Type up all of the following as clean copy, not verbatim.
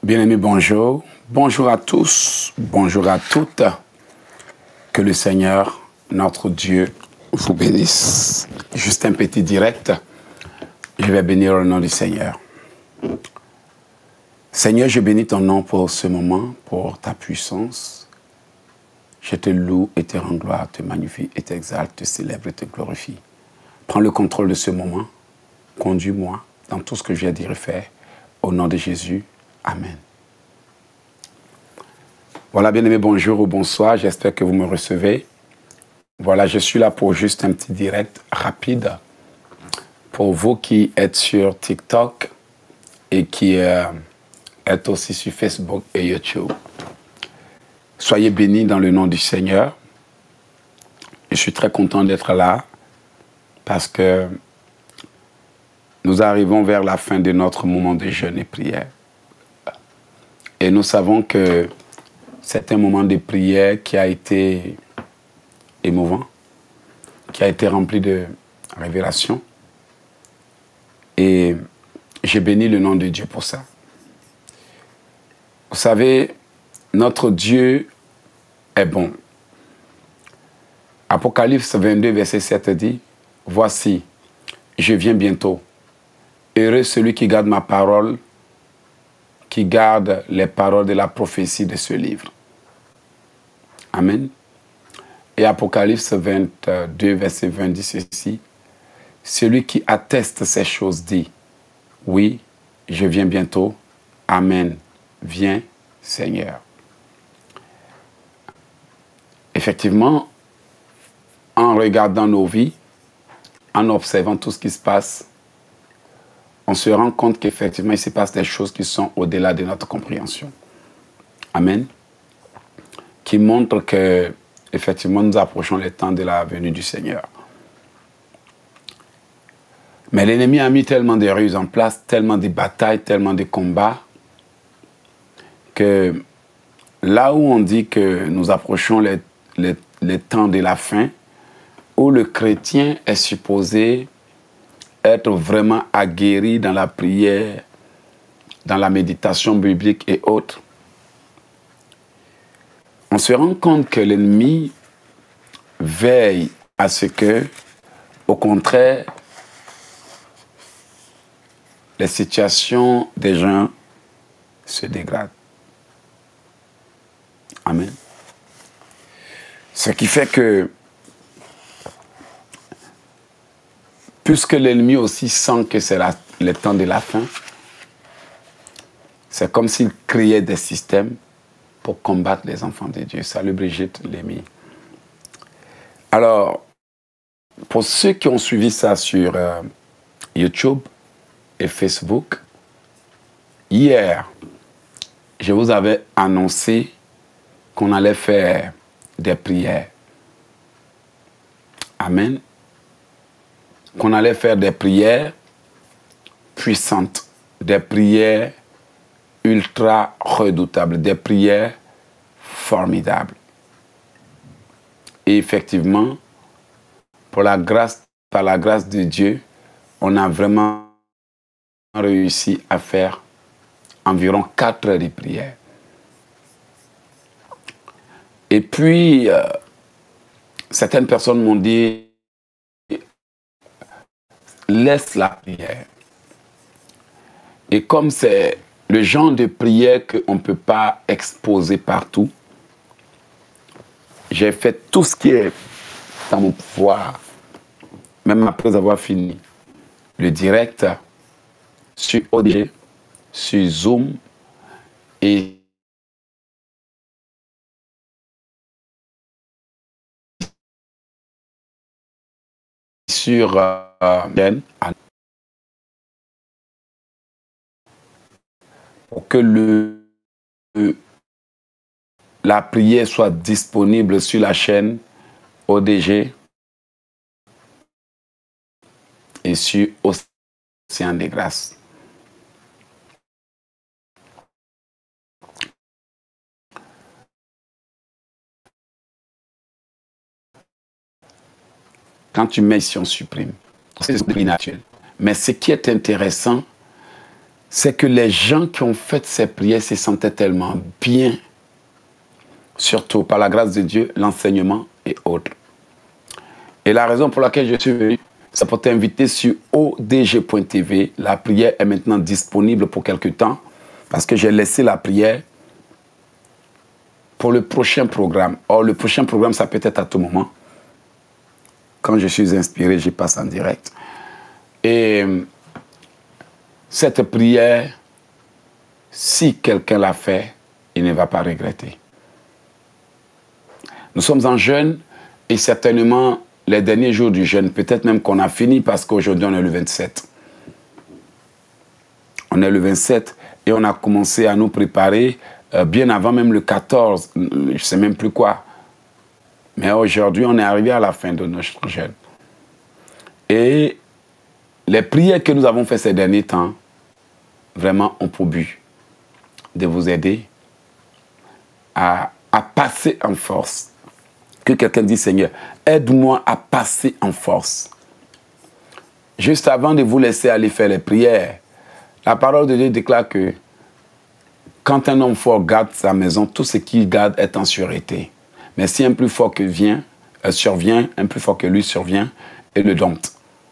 Bien-aimés, bonjour. Bonjour à tous, bonjour à toutes. Que le Seigneur, notre Dieu, vous bénisse. Juste un petit direct. Je vais bénir le nom du Seigneur. Seigneur, je bénis ton nom pour ce moment, pour ta puissance. Je te loue et te rends gloire, te magnifie et t'exalte, te célèbre et te glorifie. Prends le contrôle de ce moment. Conduis-moi dans tout ce que je viens de dire et faire. Au nom de Jésus. Amen. Voilà, bien-aimés, bonjour ou bonsoir. J'espère que vous me recevez. Voilà, je suis là pour juste un petit direct rapide. Pour vous qui êtes sur TikTok et qui êtes aussi sur Facebook et YouTube. Soyez bénis dans le nom du Seigneur. Je suis très content d'être là parce que nous arrivons vers la fin de notre moment de jeûne et prière. Et nous savons que c'est un moment de prière qui a été émouvant, qui a été rempli de révélations. Et j'ai béni le nom de Dieu pour ça. Vous savez, notre Dieu est bon. Apocalypse 22, verset 7 dit, « Voici, je viens bientôt. Heureux celui qui garde ma parole, qui garde les paroles de la prophétie de ce livre. » Amen. Et Apocalypse 22, verset 20 dit ceci. Celui qui atteste ces choses dit, oui, je viens bientôt. Amen. Viens, Seigneur. Effectivement, en regardant nos vies, en observant tout ce qui se passe, on se rend compte qu'effectivement, il se passe des choses qui sont au-delà de notre compréhension. Amen. Qui montre que, effectivement, nous approchons le temps de la venue du Seigneur. Mais l'ennemi a mis tellement de ruses en place, tellement de batailles, tellement de combats, que là où on dit que nous approchons les temps de la fin, où le chrétien est supposé être vraiment aguerri dans la prière, dans la méditation biblique et autres, on se rend compte que l'ennemi veille à ce que, au contraire, les situations des gens se dégradent. Amen. Ce qui fait que, puisque l'ennemi aussi sent que c'est le temps de la fin, c'est comme s'il créait des systèmes pour combattre les enfants de Dieu. Salut Brigitte, Lémi. Alors, pour ceux qui ont suivi ça sur YouTube et Facebook, hier, je vous avais annoncé qu'on allait faire des prières. Amen. Qu'on allait faire des prières puissantes, des prières ultra redoutables, des prières formidables. Et effectivement, par la grâce de Dieu, on a vraiment réussi à faire environ 4 heures de prière. Et puis, certaines personnes m'ont dit, laisse la prière. Et comme c'est le genre de prière qu'on ne peut pas exposer partout, j'ai fait tout ce qui est dans mon pouvoir, même après avoir fini le direct sur ODG, sur Zoom et sur pour que la prière soit disponible sur la chaîne ODG et sur Océan des Grâces. Quand tu mets ici, on supprime. C'est naturel. Mais ce qui est intéressant, c'est que les gens qui ont fait ces prières se sentaient tellement bien, surtout par la grâce de Dieu, l'enseignement et autres. Et la raison pour laquelle je suis venu, c'est pour t'inviter sur odg.tv. La prière est maintenant disponible pour quelque temps, parce que j'ai laissé la prière pour le prochain programme. Or, le prochain programme, ça peut être à tout moment. Quand je suis inspiré, j'y passe en direct. Et cette prière, si quelqu'un l'a fait, il ne va pas regretter. Nous sommes en jeûne et certainement les derniers jours du jeûne, peut-être même qu'on a fini parce qu'aujourd'hui on est le 27. On est le 27 et on a commencé à nous préparer bien avant même le 14, je ne sais même plus quoi. Mais aujourd'hui on est arrivé à la fin de notre jeûne. Et les prières que nous avons faites ces derniers temps, vraiment ont pour but de vous aider à passer en force. Que quelqu'un dise, Seigneur, aide-moi à passer en force. Juste avant de vous laisser aller faire les prières, la parole de Dieu déclare que quand un homme fort garde sa maison, tout ce qu'il garde est en sûreté. Mais si un plus fort que survient, un plus fort que lui survient et le dompte.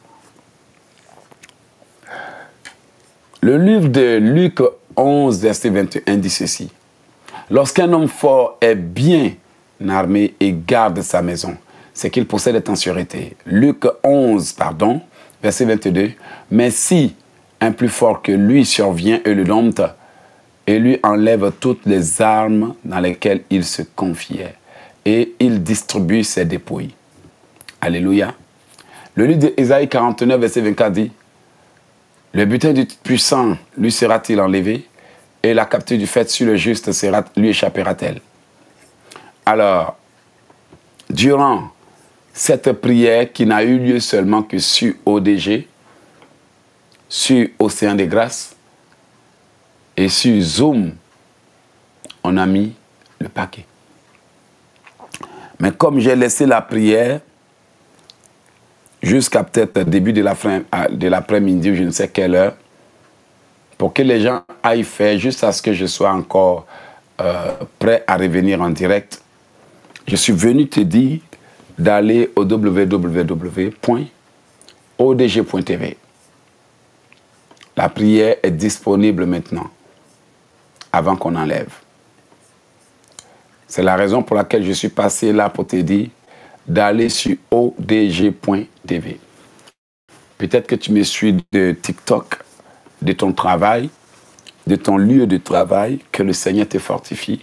Le livre de Luc 11, verset 21 dit ceci. Lorsqu'un homme fort est bien armé et garde sa maison, c'est qu'il possède est en sûreté. Luc 11, verset 22. Mais si un plus fort que lui survient et le dompte, et lui enlève toutes les armes dans lesquelles il se confiait, et il distribue ses dépouilles. Alléluia. Le livre d'Ésaïe 49, verset 24 dit, le butin du puissant lui sera-t-il enlevé, et la capture du fait sur le juste lui échappera-t-elle. Alors, durant cette prière qui n'a eu lieu seulement que sur ODG, sur Océan des Grâces et sur Zoom, on a mis le paquet. Mais comme j'ai laissé la prière jusqu'à peut-être début de l'après-midi ou je ne sais quelle heure, pour que les gens aillent faire juste à ce que je sois encore prêt à revenir en direct, je suis venu te dire d'aller au www.odg.tv. La prière est disponible maintenant, avant qu'on enlève. C'est la raison pour laquelle je suis passé là pour te dire d'aller sur odg.tv. Peut-être que tu me suis de TikTok, de ton travail, de ton lieu de travail, que le Seigneur te fortifie.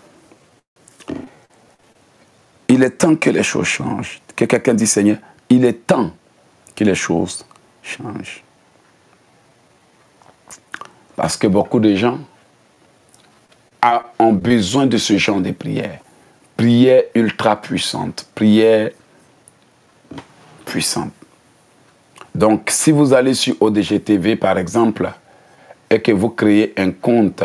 Il est temps que les choses changent. Que quelqu'un dise, Seigneur, il est temps que les choses changent. Parce que beaucoup de gens ont besoin de ce genre de prière. Prière ultra puissante. Prière puissante. Donc, si vous allez sur ODG TV, par exemple, et que vous créez un compte,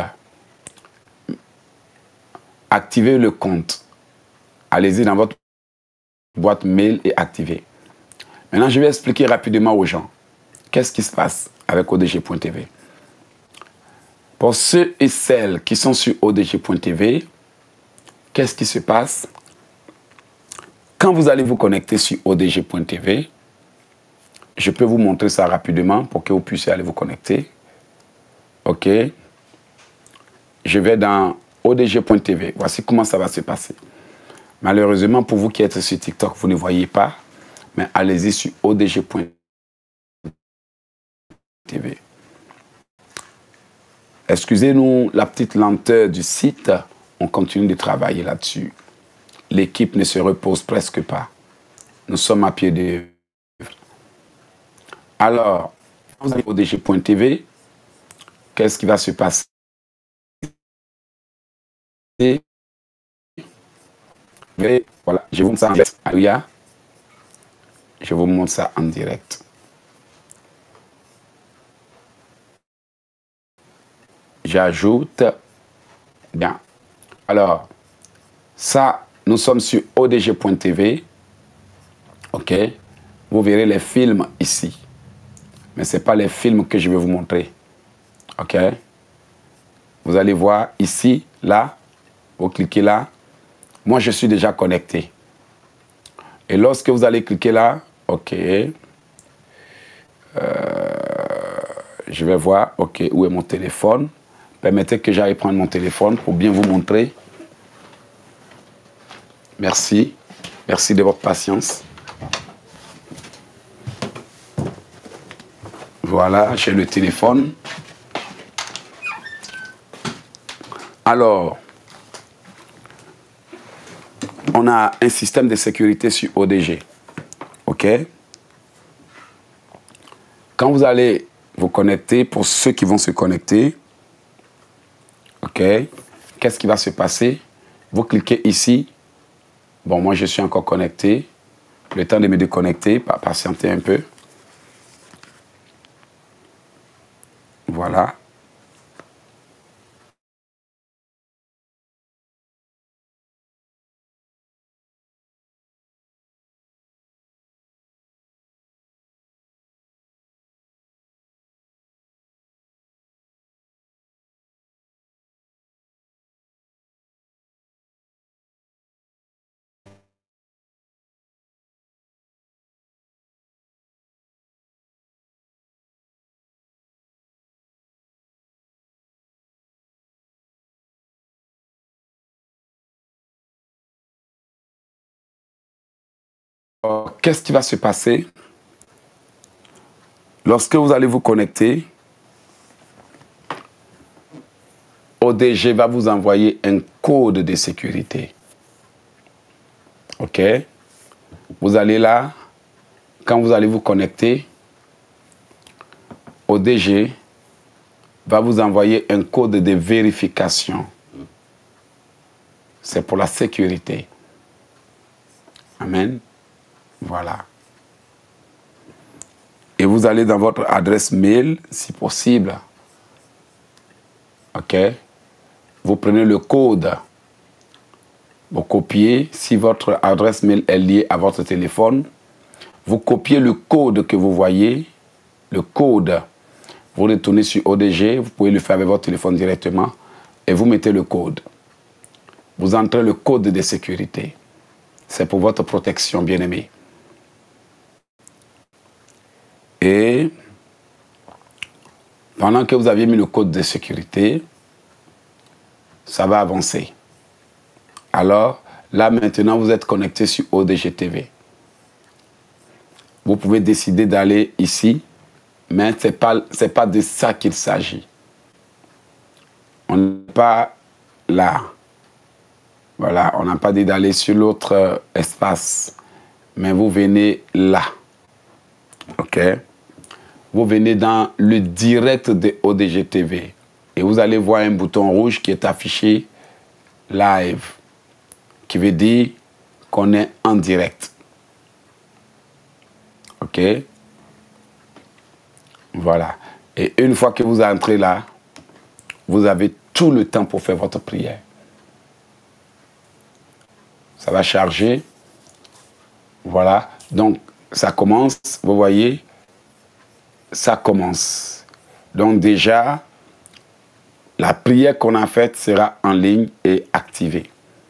activez le compte. Allez-y dans votre boîte mail et activez. Maintenant, je vais expliquer rapidement aux gens qu'est-ce qui se passe avec odg.tv. Pour ceux et celles qui sont sur odg.tv, qu'est-ce qui se passe? Quand vous allez vous connecter sur odg.tv, je peux vous montrer ça rapidement pour que vous puissiez aller vous connecter. OK. Je vais dans odg.tv. Voici comment ça va se passer. Malheureusement, pour vous qui êtes sur TikTok, vous ne voyez pas, mais allez-y sur odg.tv. Excusez-nous la petite lenteur du site, on continue de travailler là-dessus. L'équipe ne se repose presque pas. Nous sommes à pied d'œuvre. Alors, vous allez odg.tv, qu'est-ce qui va se passer? Voilà, je vous montre ça en direct. Alléluia. Je vous montre ça en direct. J'ajoute. Bien. Alors, ça, nous sommes sur odg.tv. OK. Vous verrez les films ici. Mais ce n'est pas les films que je vais vous montrer. OK? Vous allez voir ici, là, vous cliquez là. Moi, je suis déjà connecté. Et lorsque vous allez cliquer là, OK. Je vais voir, OK, où est mon téléphone? Permettez que j'aille prendre mon téléphone pour bien vous montrer. Merci. Merci de votre patience. Voilà, j'ai le téléphone. Alors, on a un système de sécurité sur ODG. OK? Quand vous allez vous connecter, pour ceux qui vont se connecter, OK? Qu'est-ce qui va se passer? Vous cliquez ici. Bon, moi, je suis encore connecté. Le temps de me déconnecter, patienter un peu. Voilà. Qu'est-ce qui va se passer? Lorsque vous allez vous connecter, ODG va vous envoyer un code de sécurité. OK? Vous allez là, quand vous allez vous connecter, ODG va vous envoyer un code de vérification. C'est pour la sécurité. Amen. Voilà. Et vous allez dans votre adresse mail, si possible. OK? Vous prenez le code. Vous copiez. Si votre adresse mail est liée à votre téléphone, vous copiez le code que vous voyez. Le code. Vous retournez sur ODG. Vous pouvez le faire avec votre téléphone directement. Et vous mettez le code. Vous entrez le code de sécurité. C'est pour votre protection, bien-aimé. Et pendant que vous aviez mis le code de sécurité, ça va avancer. Alors, là maintenant, vous êtes connecté sur ODG TV. Vous pouvez décider d'aller ici, mais ce n'est pas de ça qu'il s'agit. On n'est pas là. Voilà, on n'a pas dit d'aller sur l'autre espace, mais vous venez là. OK? Vous venez dans le direct de ODG TV et vous allez voir un bouton rouge qui est affiché live, qui veut dire qu'on est en direct. OK? Voilà. Et une fois que vous entrez là, vous avez tout le temps pour faire votre prière. Ça va charger. Voilà. Donc, ça commence, vous voyez, ça commence. Donc déjà, la prière qu'on a faite sera en ligne et activée.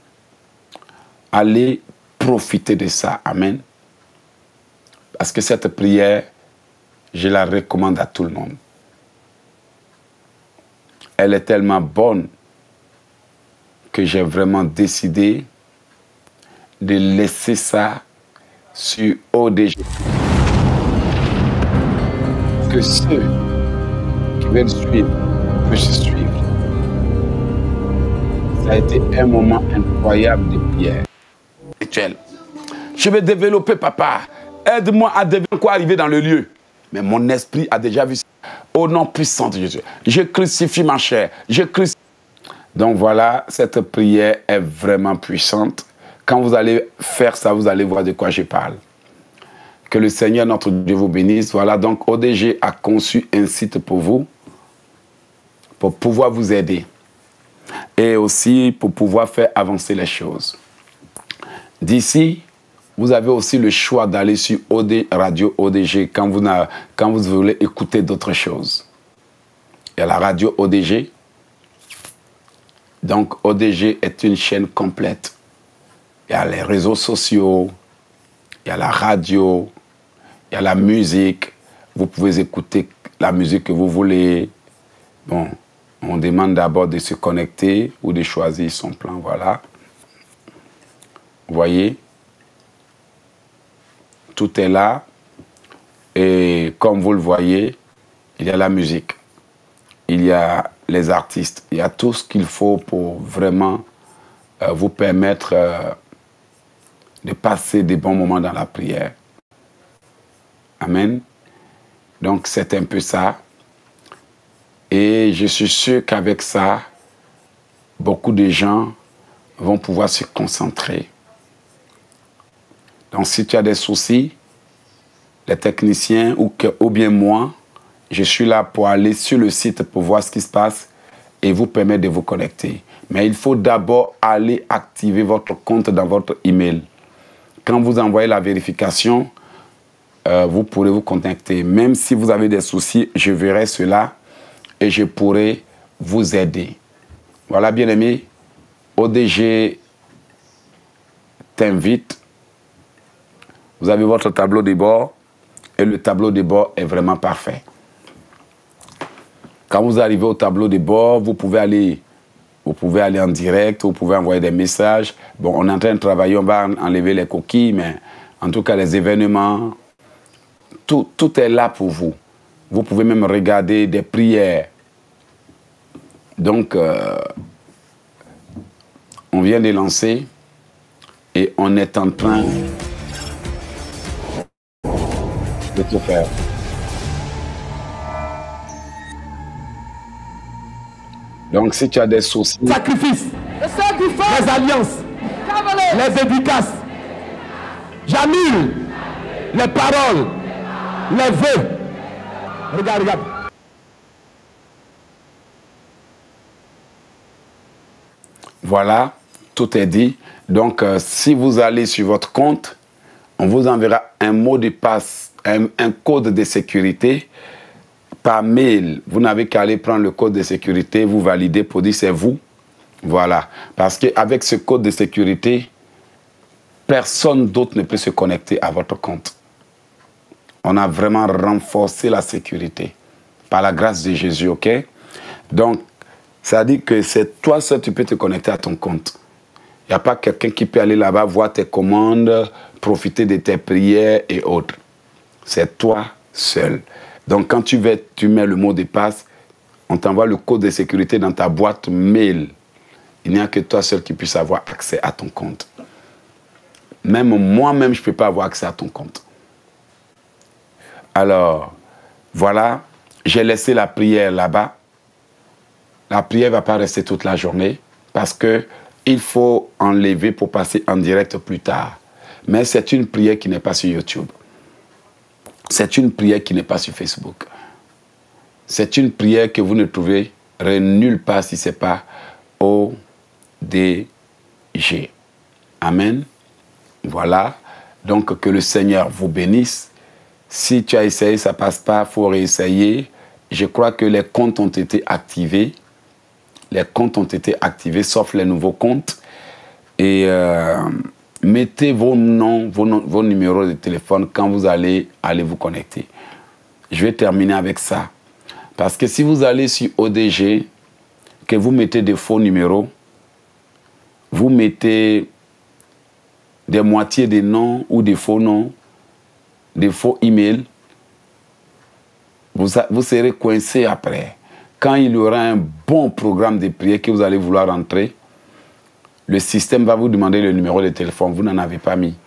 Allez profiter de ça. Amen. Parce que cette prière, je la recommande à tout le monde. Elle est tellement bonne que j'ai vraiment décidé de laisser ça sur ODG. Que ceux qui veulent suivre puissent suivre. Ça a été un moment incroyable de prière. Je vais développer, papa. Aide-moi à devenir quoi arriver dans le lieu. Mais mon esprit a déjà vu ça. Au nom puissant de Jésus. Je crucifie ma chair. Je crucifie. Donc voilà, cette prière est vraiment puissante. Quand vous allez faire ça, vous allez voir de quoi je parle. Que le Seigneur, notre Dieu, vous bénisse. Voilà, donc ODG a conçu un site pour vous, pour pouvoir vous aider. Et aussi pour pouvoir faire avancer les choses. D'ici, vous avez aussi le choix d'aller sur Radio ODG quand vous voulez écouter d'autres choses. Il y a la radio ODG. Donc, ODG est une chaîne complète. Il y a les réseaux sociaux, il y a la radio, il y a la musique. Vous pouvez écouter la musique que vous voulez. Bon, on demande d'abord de se connecter ou de choisir son plan, voilà. Vous voyez, tout est là. Et comme vous le voyez, il y a la musique, il y a les artistes, il y a tout ce qu'il faut pour vraiment vous permettre de passer des bons moments dans la prière. Amen. Donc c'est un peu ça. Et je suis sûr qu'avec ça, beaucoup de gens vont pouvoir se concentrer. Donc si tu as des soucis, les techniciens ou bien moi, je suis là pour aller sur le site pour voir ce qui se passe et vous permettre de vous connecter. Mais il faut d'abord aller activer votre compte dans votre email. Quand vous envoyez la vérification, vous pourrez vous connecter. Même si vous avez des soucis, je verrai cela et je pourrai vous aider. Voilà, bien-aimé, ODG t'invite. Vous avez votre tableau de bord. Et le tableau de bord est vraiment parfait. Quand vous arrivez au tableau de bord, vous pouvez aller en direct, vous pouvez envoyer des messages. Bon, on est en train de travailler, on va enlever les coquilles, mais en tout cas, les événements, tout est là pour vous. Vous pouvez même regarder des prières. Donc, on vient de lancer et on est en train de tout faire. Donc, si tu as des soucis... Sacrifice, les alliances, les dédicaces, j'annule les paroles, les vœux. Regarde, regarde. Voilà, tout est dit. Donc, si vous allez sur votre compte, on vous enverra un mot de passe, un code de sécurité par mail. Vous n'avez qu'à aller prendre le code de sécurité, vous validez pour dire c'est vous. Voilà. Parce qu'avec ce code de sécurité, personne d'autre ne peut se connecter à votre compte. On a vraiment renforcé la sécurité par la grâce de Jésus, ok? Donc, ça dit que c'est toi seul tu peux te connecter à ton compte. Il n'y a pas quelqu'un qui peut aller là-bas, voir tes commandes, profiter de tes prières et autres. C'est toi seul. Donc, quand tu mets le mot de passe, on t'envoie le code de sécurité dans ta boîte mail. Il n'y a que toi seul qui puisse avoir accès à ton compte. Même moi-même, je ne peux pas avoir accès à ton compte. Alors, voilà, j'ai laissé la prière là-bas. La prière ne va pas rester toute la journée parce qu'il faut enlever pour passer en direct plus tard. Mais c'est une prière qui n'est pas sur YouTube. C'est une prière qui n'est pas sur Facebook. C'est une prière que vous ne trouverez nulle part si ce n'est pas ODG. Amen. Voilà. Donc, que le Seigneur vous bénisse. Si tu as essayé, ça ne passe pas, il faut réessayer. Je crois que les comptes ont été activés. Les comptes ont été activés, sauf les nouveaux comptes. Et mettez vos noms, vos numéros de téléphone quand vous allez vous connecter. Je vais terminer avec ça. Parce que si vous allez sur ODG, que vous mettez des faux numéros, vous mettez des moitiés des noms ou des faux noms, des faux emails, vous serez coincé après. Quand il y aura un bon programme de prière que vous allez vouloir entrer, le système va vous demander le numéro de téléphone. Vous n'en avez pas mis.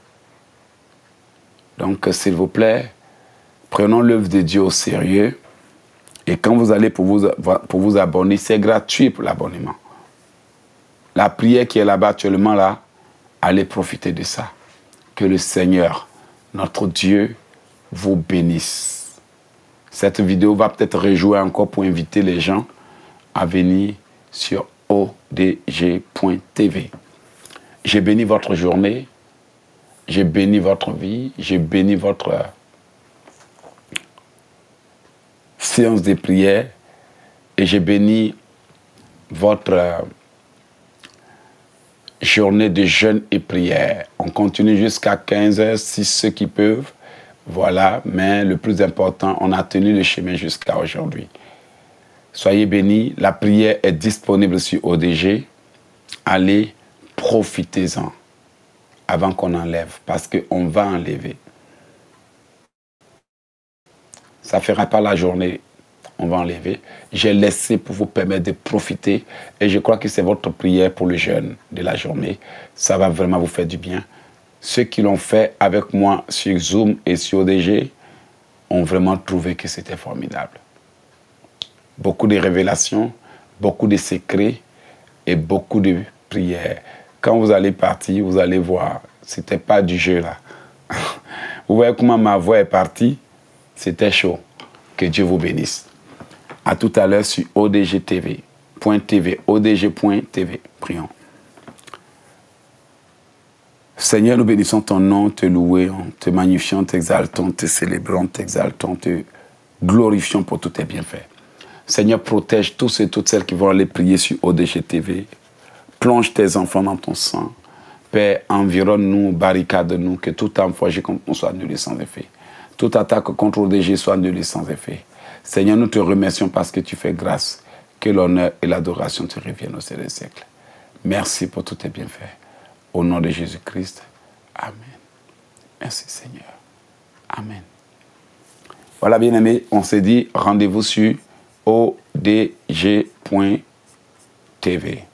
Donc, s'il vous plaît, prenons l'œuvre de Dieu au sérieux. Et quand vous allez pour vous abonner, c'est gratuit pour l'abonnement. La prière qui est là-bas actuellement, là, allez profiter de ça. Que le Seigneur, notre Dieu, vous bénisse. Cette vidéo va peut-être rejouer encore pour inviter les gens à venir sur odg.tv. J'ai béni votre journée, j'ai béni votre vie, j'ai béni votre séance de prière Et j'ai béni votre journée de jeûne et prière. On continue jusqu'à 15h, si ceux qui peuvent. Voilà, mais le plus important, on a tenu le chemin jusqu'à aujourd'hui. Soyez bénis. La prière est disponible sur ODG. Allez, profitez-en avant qu'on enlève, parce qu'on va enlever. Ça ne fera pas la journée, on va enlever. J'ai laissé pour vous permettre de profiter et je crois que c'est votre prière pour le jeûne de la journée. Ça va vraiment vous faire du bien. Ceux qui l'ont fait avec moi sur Zoom et sur ODG ont vraiment trouvé que c'était formidable. Beaucoup de révélations, beaucoup de secrets et beaucoup de prières. Quand vous allez partir, vous allez voir, ce n'était pas du jeu là. Vous voyez comment ma voix est partie? C'était chaud. Que Dieu vous bénisse. À tout à l'heure sur odgtv.tv. odg.tv. Prions. Seigneur, nous bénissons ton nom, te louons, te magnifions, t'exaltons, te célébrons, t'exaltons, te glorifions pour tous tes bienfaits. Seigneur, protège tous et toutes celles qui vont aller prier sur ODGTV. Plonge tes enfants dans ton sang. Père, environne-nous, barricade-nous, que tout âme forgée contre nous soit annulée sans effet. Toute attaque contre ODG soit annulée sans effet. Seigneur, nous te remercions parce que tu fais grâce. Que l'honneur et l'adoration te reviennent au siècle des siècles. Merci pour tous tes bienfaits. Au nom de Jésus-Christ. Amen. Merci Seigneur. Amen. Voilà, bien-aimés, on s'est dit rendez-vous sur odg.tv.